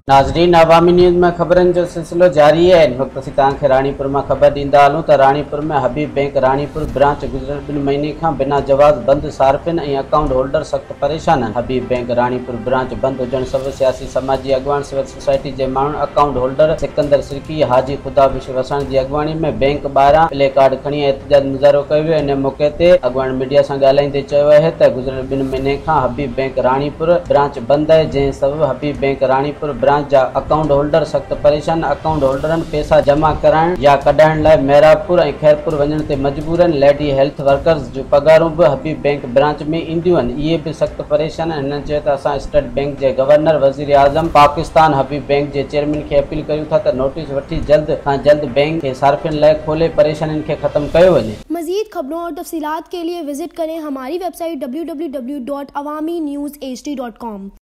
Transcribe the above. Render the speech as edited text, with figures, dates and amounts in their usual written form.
नाज़रीन, अवामी न्यूज़ में ख़बरनि जो सिलसिलो जारी है। इन वक्त असीं तव्हांखे राणीपुर में ख़बर ॾींदा हलूं त राणीपुर में हबीब बैंक राणीपुर ब्रांच गुज़िरियल 2 महीने खां बिना जवाज़ बंद। सार्फिन ऐं अकाउंट होल्डर सख़्त परेशान आहिनि। हबीब बैंक राणीपुर ब्रांच बंद हुजण सबबि सियासी समाजी अॻवान सिविल सोसाइटी जे माण्हुनि अकाउंट होल्डर सिकंदर सिरकी हाजी ख़ुदा विश्ववसाणी जी अॻवानी में बैंक ॿाहिरां प्ले कार्ड खणी एहतजाज मुज़ाहिरो कयो वियो। इन मौक़े ते अॻवान मीडिया सां ॻाल्हाईंदे चयो आहे त गुज़िरियल 2 महीने खां हबीब बैंक राणीपुर ब्रांच बंद आहे, जंहिं सबबि हबीब बैंक राणीपुर ब्रांच जा अकाउंट होल्डर सख्त परेशान। अकाउंट होल्डरनि पैसा जमा कराइण या कढाइण लाइ मैरापुर ऐं खैरपुर वञण ते मजबूर आहिनि। लेडी हेल्थ वर्कर्स जो पगारूं बि हबीब बैंक ब्रांच में ईंदियूं आहिनि, इहे बि सख्त परेशान आहिनि। हिननि चयो त असां स्टेट बैंक जे गवर्नर, वज़ीर आज़म पाकिस्तान, हबीब बैंक जे चेयरमैन खे अपील कयूं था त नोटिस वठी जल्द खां जल्द बैंक खे सार्फिन लाइ खोले परेशानियुनि खे ख़त्म कयो वञे। मज़ीद खबरों और तफसीलात के लिए विजिट करें हमारी वेबसाइट www.awamiNewsHD.com।